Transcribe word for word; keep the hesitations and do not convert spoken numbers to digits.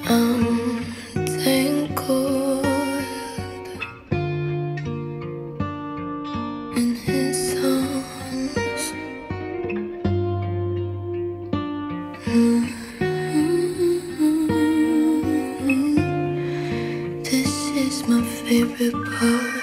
I'm tangled in his arms. Mm-hmm. This is my favorite part.